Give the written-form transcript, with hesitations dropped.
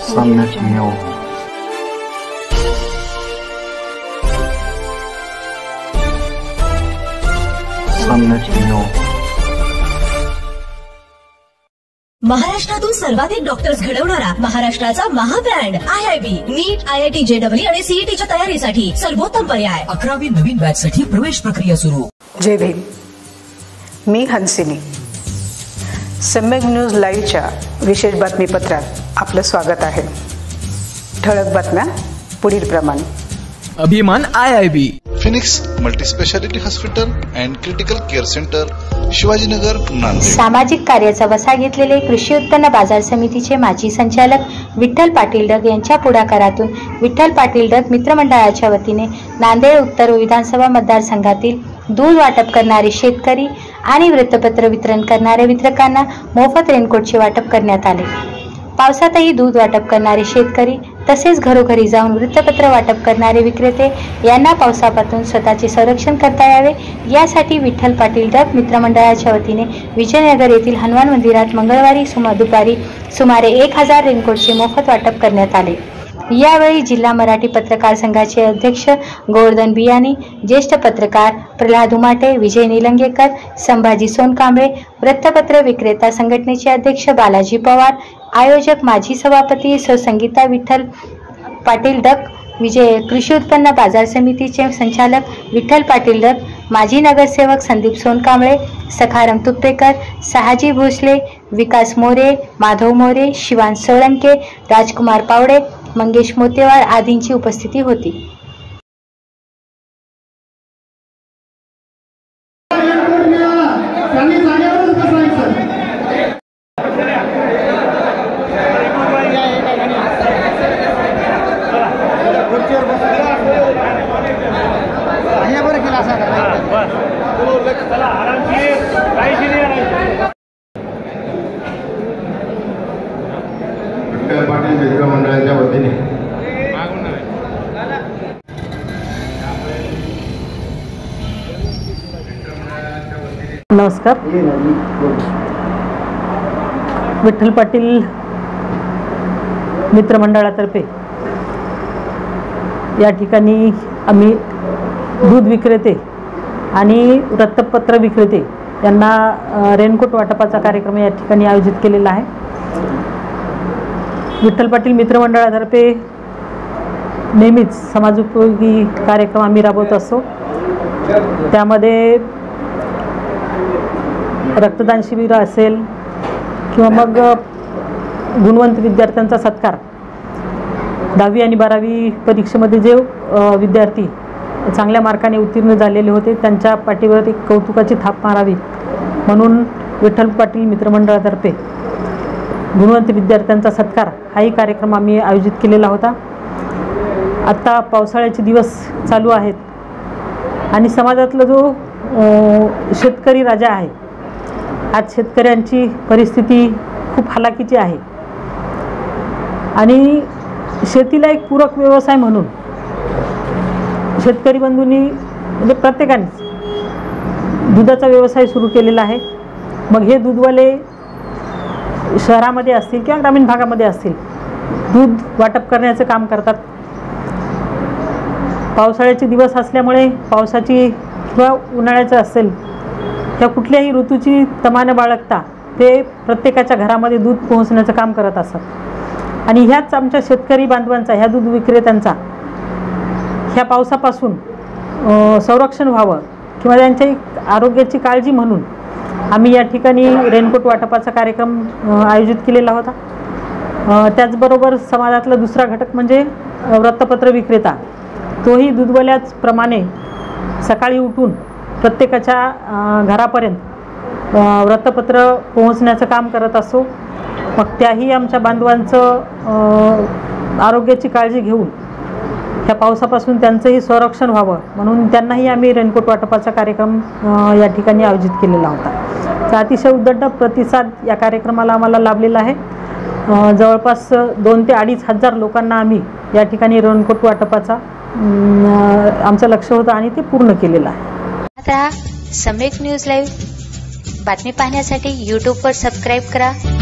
सम्यक न्यूज महाराष्ट्रातून सर्वाधिक डॉक्टर्स घडवणारा महाराष्ट्राचा महाब्रँड IIB नीट IIT JEE आणि CETच्या तयारीसाठी सर्वोत्तम पर्याय 11वी नवीन बॅच साठी प्रवेश प्रक्रिया सुरू। जय भीम। मी हंसिनी। सम्यक न्यूज लाईव्हच्या विशेष बातमीपत्रात आपलं स्वागत आहे। ठळक बातम्या पुढील प्रमाणे। Abhiman IIB phoenix multispeciality hospital and critical care centre, Shivajinagar, Nanded. सामाजिक कार्याचा वसा घेतलेले कृषी उत्पन्न बाजार समितीचे माजी संचालक विठ्ठल पाटील डग यांच्या पुढाकारातून विठ्ठल पाटील डग मित्रमंडळाच्या वतीने नांदेड उत्तर विधानसभा मतदारसंघातील दूध वाटप करणारे शेतकरी आणि वृत्तपत्र वितरण करणाऱ्या वितरकांना मोफत रेनकोटचे वाटप करण्यात आले। पावसातही दूध वाटप करणारे शेतकरी तसेच घरोघरी जाऊन वृत्तपत्र वाटप करणारे विक्रेते यांना पावसापासून स्वतःचे संरक्षण करता यावे यासाठी विठ्ठल पाटील डग मित्रमंडळाच्या वतीने विजयनगर येथील हनुमान मंदिरात मंगळवारी दुपारी सुमारे 1000 रेनकोटचे मोफत वाटप करण्यात आले। यावेळी जिल्हा मराठी पत्रकार संघाचे अध्यक्ष गोवर्धन बियाणी, ज्येष्ठ पत्रकार प्रल्हाद उमाटे, विजय निलंगेकर, संभाजी सोनकांबळे, वृत्तपत्र विक्रेता संघटनेचे अध्यक्ष बालाजी पवार, आयोजक माजी सभापती संगीता विठ्ठल पाटील डग, विजय कृषी उत्पन्न बाजार समितीचे संचालक विठ्ठल पाटील डग, माजी नगरसेवक संदीप सोनकांबळे, सखाराम तुप्पेकर, सहाजी भोसले, विकास मोरे, माधव मोरे, शिवान सोळंके, राजकुमार पावडे, मंगेश मोतेवार आदींची उपस्थिती होती। विठ्ठल पाटील मित्रमंडळाच्या वतीने नमस्कार। विठ्ठल पाटील मित्रमंडळातर्फे या ठिकाणी आम्ही दूध विक्रेते आणि वृत्तपत्र विक्रेते यांना रेनकोट वाटपाचा कार्यक्रम या ठिकाणी आयोजित केलेला आहे। विठ्ठल पाटील मित्रमंडळातर्फे नेहमीच समाजोपयोगी कार्यक्रम आम्ही राबवत असतो। त्यामध्ये रक्तदान शिबिर असेल किंवा मग गुणवंत विद्यार्थ्यांचा सत्कार, 10वी आणि 12वी परीक्षेमध्ये जे विद्यार्थी चांगल्या मार्काने उत्तीर्ण झालेले होते त्यांच्या पाठीवर एक कौतुकाची थाप मारावी म्हणून विठ्ठल पाटील मित्रमंडळातर्फे गुणवंत विद्यार्थ्यांचा सत्कार हाही कार्यक्रम आम्ही आयोजित केलेला होता। आता पावसाळ्याचे दिवस चालू आहेत आणि समाजातला जो शेतकरी राजा आहे, आज शेतकऱ्यांची परिस्थिती खूप हालाकीची आहे आणि शेतीला एक पूरक व्यवसाय म्हणून शेतकरी बंधूंनी म्हणजे प्रत्येकाने दुधाचा व्यवसाय सुरू केलेला आहे। मग हे दूधवाले शहरामध्ये असतील किंवा ग्रामीण भागामध्ये असतील, दूध वाटप करण्याचं काम करतात। पावसाळ्याचे दिवस असल्यामुळे पावसाची किंवा उन्हाळ्याचं असेल या कुठल्याही ऋतूची तमाने बाळगता ते प्रत्येकाच्या घरामध्ये दूध पोहोचण्याचं काम करत असतात आणि ह्याच आमच्या शेतकरी बांधवांचा, ह्या दूध विक्रेत्यांचा ह्या पावसापासून संरक्षण व्हावं किंवा त्यांच्या आरोग्याची काळजी म्हणून आम्ही या ठिकाणी रेनकोट वाटपाचा कार्यक्रम आयोजित केलेला होता। त्याचबरोबर समाजातला दुसरा घटक म्हणजे वृत्तपत्र विक्रेता, तोही दूधवाल्याच प्रमाणे सकाळी उठून प्रत्येकाच्या घरापर्यंत वृत्तपत्र पोहोचण्याचं काम करत असतो। मग त्याही आमच्या बांधवांचं आरोग्याची काळजी घेऊन ह्या पावसापासून त्यांचंही संरक्षण व्हावं म्हणून त्यांनाही आम्ही रेनकोट वाटपाचा कार्यक्रम या ठिकाणी आयोजित केलेला होता। तर अतिशय उदंड प्रतिसाद या कार्यक्रमाला आम्हाला लाभलेला आहे। जवळपास 2 ते 2,500 लोकांना आम्ही या ठिकाणी रेनकोट वाटपाचा आमचं लक्ष्य होतं आणि ते पूर्ण केलेलं आहे। आता सम्यक न्यूज लाईव्ह बातमी पाहण्यासाठी YouTube वर सबस्क्राईब करा।